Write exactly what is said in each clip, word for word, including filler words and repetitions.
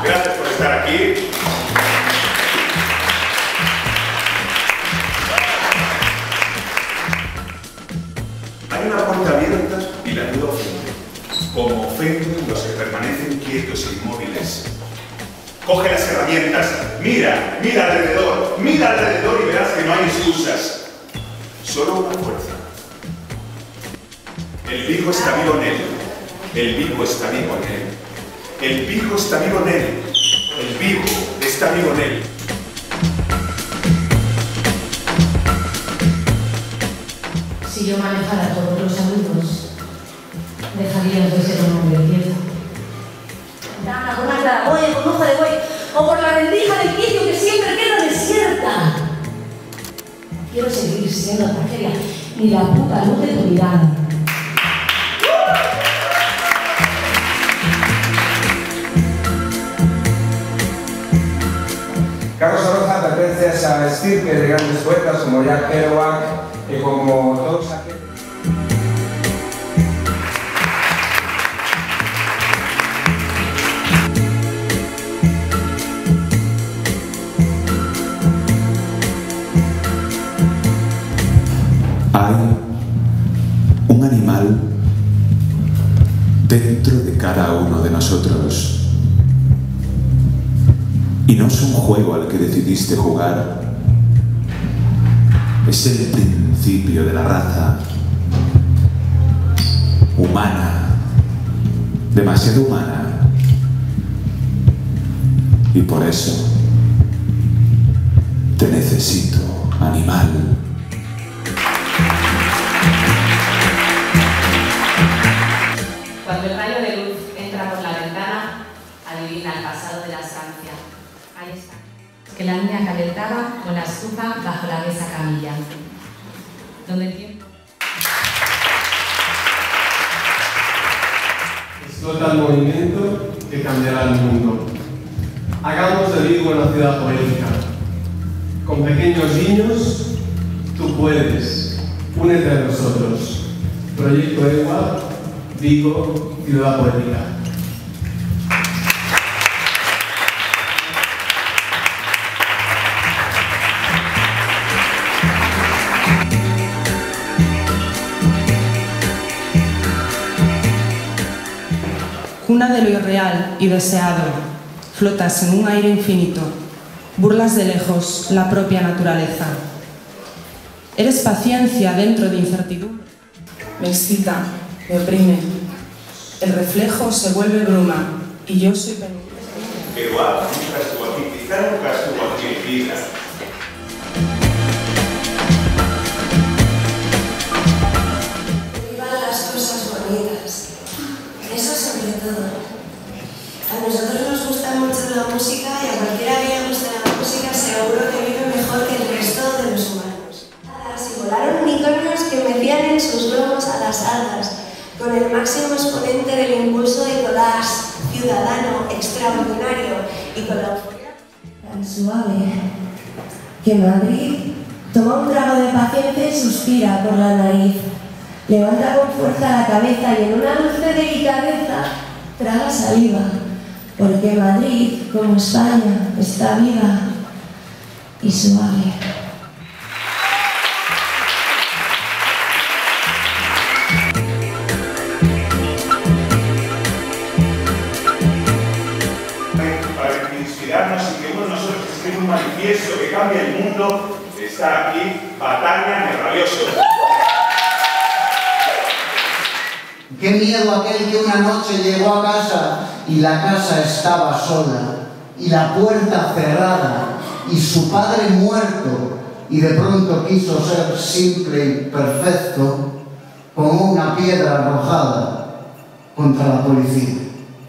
Gracias por estar aquí. Hay una puerta abierta y la duda ofende. Como ofenden los que permanecen quietos e inmóviles. Coge las herramientas, mira, mira alrededor, mira alrededor y verás que no hay excusas. Solo una fuerza. El Vigo está vivo en él. El Vigo está vivo en él. El Vigo está vivo en él. El Vigo está vivo en él. Si yo manejara todos los saludos, dejaría de ser un hombre viejo. Dama, con una claraboya, con hoja de buey, o por la rendija del quicio que siempre queda desierta. Quiero seguir siendo tragedia, ni la puta luz de tu mirada. Carlos Aroja pertenece a esa estirpe de grandes poetas como Jack Kerouac y como todos aquellos. Hay un animal dentro de cada uno de nosotros. Y no es un juego al que decidiste jugar. Es el principio de la raza humana, demasiado humana. Y por eso te necesito, animal. Cuando el rayo de luz entra por la ventana, adivina el pasado de la estancia. Ahí está. Que la niña calentaba con la estufa bajo la mesa camilla. Donde el tiempo... Explota el movimiento que cambiará el mundo. Hagamos de Vigo una ciudad poética. Con pequeños guiños, tú puedes. Únete a nosotros. Proyecto EWA, Vigo, ciudad poética. Cuna de lo irreal y deseado, flotas en un aire infinito, burlas de lejos la propia naturaleza. Eres paciencia dentro de incertidumbre. Me excita, me oprime. El reflejo se vuelve bruma y yo soy pendiente. Kerouac nunca estuvo aquí, quizá nunca estuvo aquí en vida. Vivan las cosas bonitas. Eso sobre todo. A nosotros nos gusta mucho la música y a cualquiera que le guste la música seguro que vive mejor que el resto de los humanos. Y volaron unicornios que metían en sus lomos a las algas, con el máximo exponente del impulso de Colás, ciudadano, extraordinario y con la euforia Tan suave que Madrid toma un trago de paciencia y suspira por la nariz. Levanta con fuerza la cabeza y en una dulce delicadeza traga saliva, porque Madrid, como España, está viva y suave. Para inspirarnos y que uno de nosotros escriba un manifiesto que cambie el mundo, está aquí Batalla de Rabioso. Qué miedo aquel que una noche llegó a casa y la casa estaba sola, y la puerta cerrada, y su padre muerto, y de pronto quiso ser simple y perfecto, como una piedra arrojada contra la policía.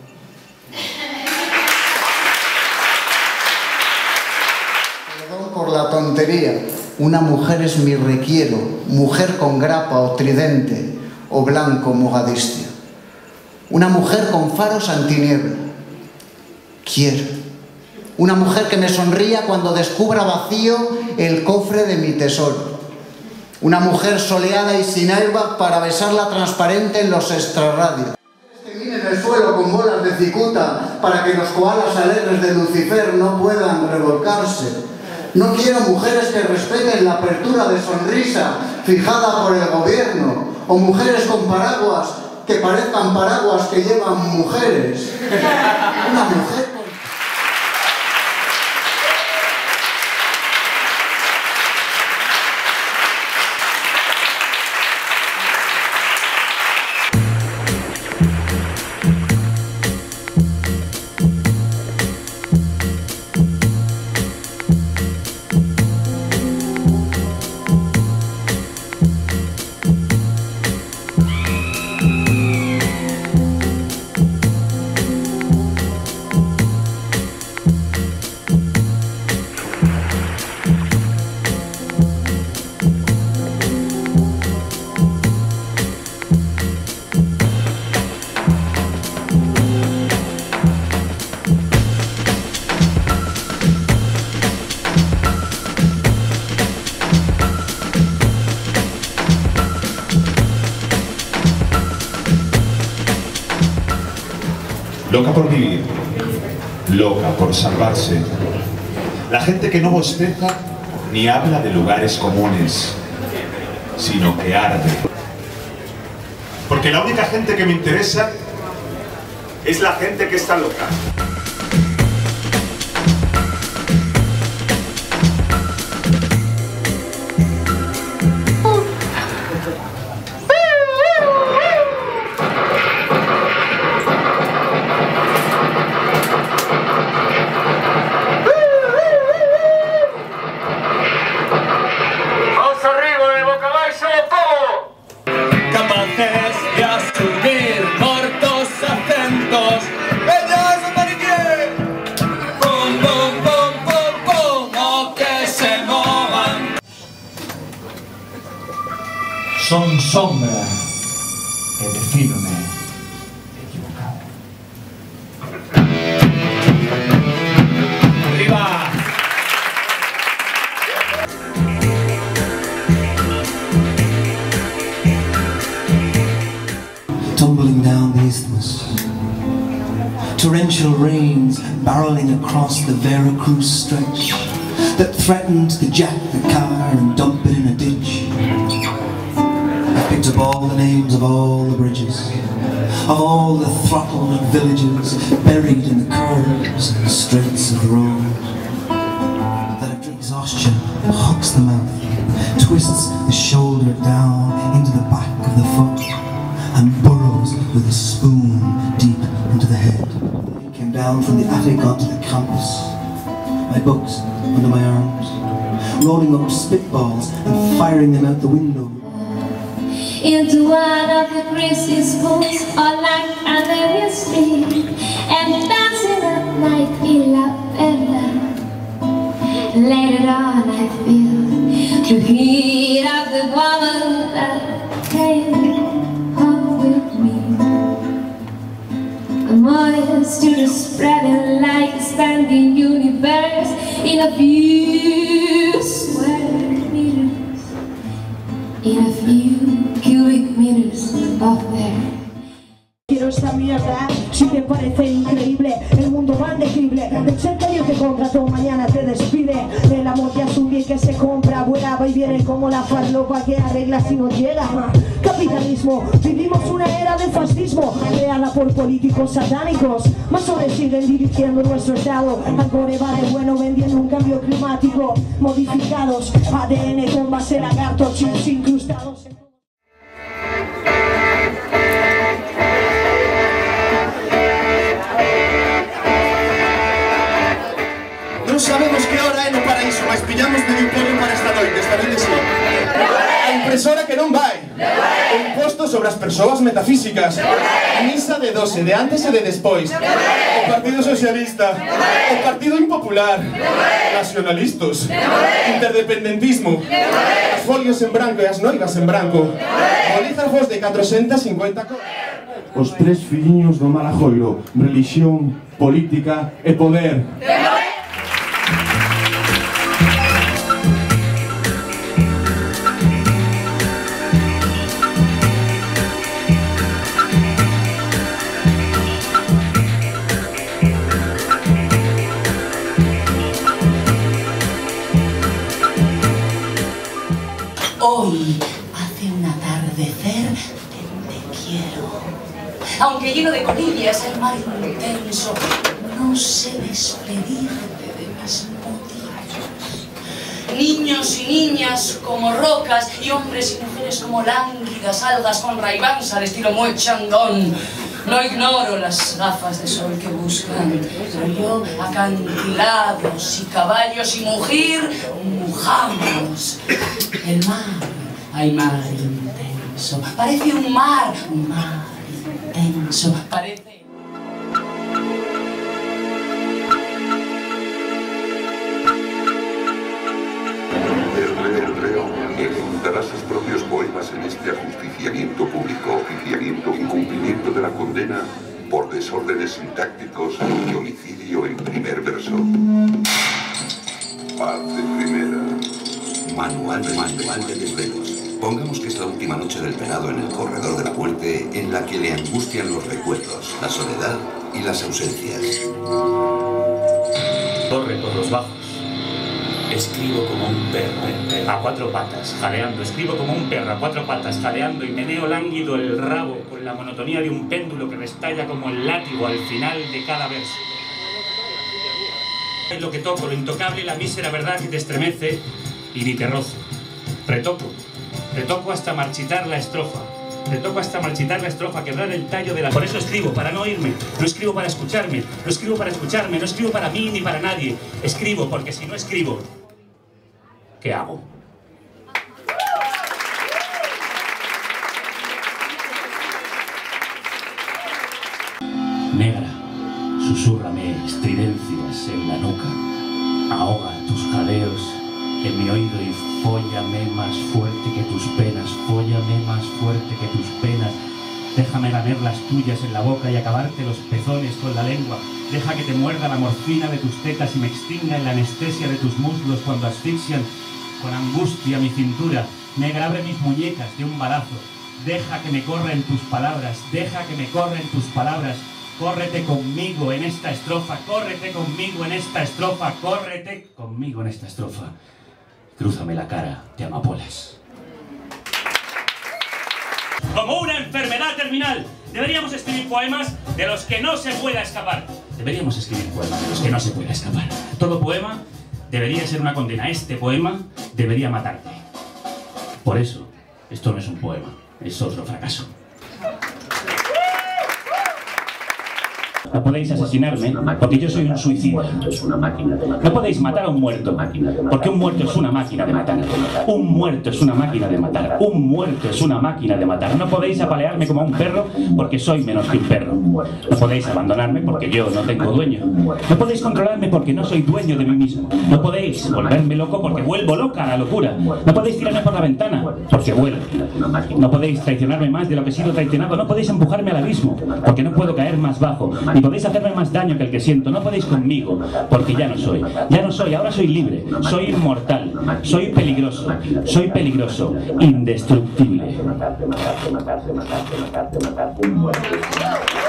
Perdón por la tontería. Una mujer es mi requiero, mujer con grapa o tridente, o blanco mogadiscio. Una mujer con faros antiniebla. Quiero. Una mujer que me sonría cuando descubra vacío el cofre de mi tesoro. Una mujer soleada y sin airbag para besarla transparente en los extrarradios. Que mire en el suelo con bolas de en cicuta para que los koalas alegres de Lucifer no puedan revolcarse. No quiero mujeres que respeten la apertura de sonrisa fijada por el gobierno, o mujeres con paraguas que parezcan paraguas que llevan mujeres. Una mujer con... Loca por vivir, loca por salvarse. La gente que no bosteza ni habla de lugares comunes, sino que arde. Porque la única gente que me interesa es la gente que está loca. Son sombra e decídome equivocado. ¡Arriba! Tumbling down the isthmus, torrential rains barreling across the Veracruz stretch that threatened to jack the car and dump it in a ditch. Picked up all the names of all the bridges, of all the throttled villages buried in the curves and straits of the road. That after exhaustion hooks the mouth, twists the shoulder down into the back of the foot, and burrows with a spoon deep into the head. I came down from the attic onto the campus, my books under my arms, rolling up spitballs and firing them out the window. Into one of the greasy spoons, all like a very sleep, and dancing at night in La Perla. Later on I feel the heat of the woman that came home with me. A moist to the spreading like a standing universe in a few square meters, in a few cubic meters of there. Quiero esta mierda, si te parece increíble, el mundo va en declive. El sectario te contrató, mañana te despide. El amor ya es un bien que se compra, vuela, va y viene como la farlopa que arregla si no llega. Capitalismo, vivimos una era de fascismo, creada por políticos satánicos. Masones siguen dirigiendo nuestro estado. Alcore va de bueno vendiendo un cambio climático. Modificados, A D N con base lagarto, chips incrustados en... Non sabemos que hora é no paraíso, mas pillamos medio pollo para esta noite, esta noite sí. A impresora que non vai. O imposto sobre as persoas metafísicas. Misa de doce, de antes e de despois. O Partido Socialista. O Partido Impopular. Nacionalistas. Interdependentismo. As folios en branco e as noivas en branco. Bolígrafos de catrocentas cincuenta... Os tres filliños do Malajoiro. Religión, política e poder. Hoy hace un atardecer que te quiero. Aunque lleno de colillas el mar intenso, no sé despedirte de mis motivos. Niños y niñas como rocas y hombres y mujeres como lánguidas algas con raibans al estilo Moe Chandon. No ignoro las gafas de sol que buscan, pero yo acantilados y caballos y mugir, mujamos. El mar, hay mar intenso, parece un mar, un mar intenso, parece... Ejecutará sus propios poemas en este ajusticiamiento público, oficiamiento y cumplimiento de la condena por desórdenes sintácticos y homicidio en primer verso. Paz de primera. Manual de manual de desvelos. Pongamos que es la última noche del penado en el corredor de la muerte, en la que le angustian los recuerdos, la soledad y las ausencias. Corre por los bajos. Escribo como un perro, a cuatro patas, jaleando. Escribo como un perro, a cuatro patas, jaleando, y meneo lánguido el rabo con la monotonía de un péndulo que restalla como el látigo al final de cada verso. Es lo que toco, lo intocable, la mísera verdad que te estremece y ni te rozo. Retoco, retoco hasta marchitar la estrofa. Retoco hasta marchitar la estrofa, quebrar el tallo de la... Por eso escribo, para no oírme. No escribo para escucharme. No escribo para escucharme. No escribo para mí ni para nadie. Escribo porque si no escribo... ¿Qué hago? Negra, susúrrame estridencias en la nuca. Ahoga tus jadeos en mi oído y fóllame más fuerte que tus penas. Fóllame más fuerte que tus penas. Déjame lamer las tuyas en la boca y acabarte los pezones con la lengua. Deja que te muerda la morfina de tus tetas y me extinga en la anestesia de tus muslos cuando asfixian con angustia mi cintura. Negra, abre mis muñecas de un balazo. Deja que me corra en tus palabras. Deja que me corra en tus palabras. Córrete conmigo en esta estrofa. Córrete conmigo en esta estrofa. Córrete conmigo en esta estrofa. Crúzame la cara de amapolas. Como una enfermedad terminal, deberíamos escribir poemas de los que no se pueda escapar. Deberíamos escribir poemas de los que no se pueda escapar. Todo poema debería ser una condena. Este poema debería matarte. Por eso, esto no es un poema, es otro fracaso. No podéis asesinarme porque yo soy un suicida. No podéis matar a un muerto porque un muerto es una máquina de matar. Un muerto es una máquina de matar. Un muerto es una máquina de matar. No podéis apalearme como a un perro porque soy menos que un perro. No podéis abandonarme porque yo no tengo dueño. No podéis controlarme porque no soy dueño de mí mismo. No podéis volverme loco porque vuelvo loca a la locura. No podéis tirarme por la ventana porque vuelo. No podéis traicionarme más de lo que he sido traicionado. No podéis empujarme al abismo porque no puedo caer más bajo. Ni podéis hacerme más daño que el que siento. No podéis conmigo, porque ya no soy. Ya no soy, ahora soy libre. Soy inmortal. Soy peligroso. Soy peligroso. Indestructible.